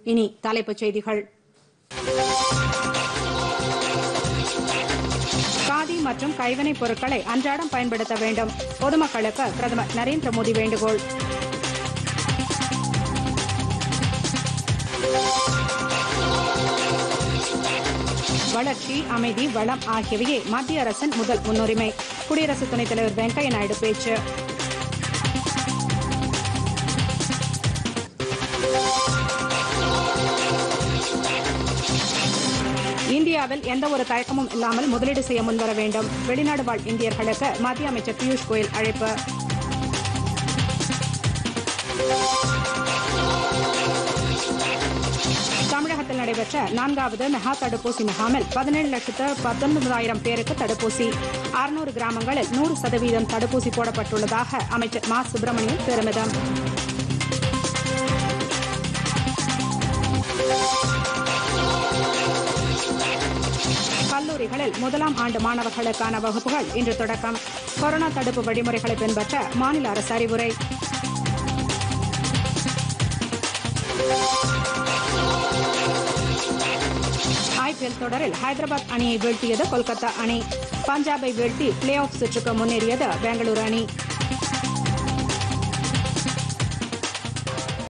இனி தலைப்புச் செய்திகள். காதி மற்றும் கைவினைப் பொருட்களை அன்றாடம் பயன்படுத்த வேண்டும். பொதுமக்களுக்கு பிரதமர் நரேந்திர மோடி வேண்டுகோள். வளர்ச்சி, அமைதி, வளம் ஆகியவையே மத்திய அரசின் முதல் முன்னுரிமை. குடியரசு துணைத் தலைவர் வெங்கையா நாயுடு பேச்சு. இந்தியாவில் எந்தவொரு தயக்கமும் இல்லாமல் முதலீடு செய்ய முன்வர வேண்டும். வெளிநாடு வாழ் இந்தியர்களுக்கு மத்திய அமைச்சர் பியூஷ் கோயல் அழைப்பு. தமிழகத்தில் நடைபெற்ற 4வது மெகா தடுப்பூசி முகாமில் 17,19,000 பேருக்கு தடுப்பூசி. 600 கிராமங்களில் 100% தடுப்பூசி போடப்பட்டுள்ளதாக அமைச்சர் மா. சுப்பிரமணியன் பெருமிதம். கல்லூரிகளில் முதலாம் ஆண்டு மாணவர்களுக்கான வகுப்புகள் இன்று தொடக்கம். கொரோனா தடுப்பு வழிமுறைகளை பின்பற்ற மாநில அரசு அறிவுரை. ஐபிஎல் தொடரில் ஹைதராபாத் அணியை வீழ்த்தியது கொல்கத்தா அணி. பஞ்சாபை வீழ்த்தி பிளே ஆஃப் சுற்றுக்கு முன்னேறியது பெங்களூரு அணி.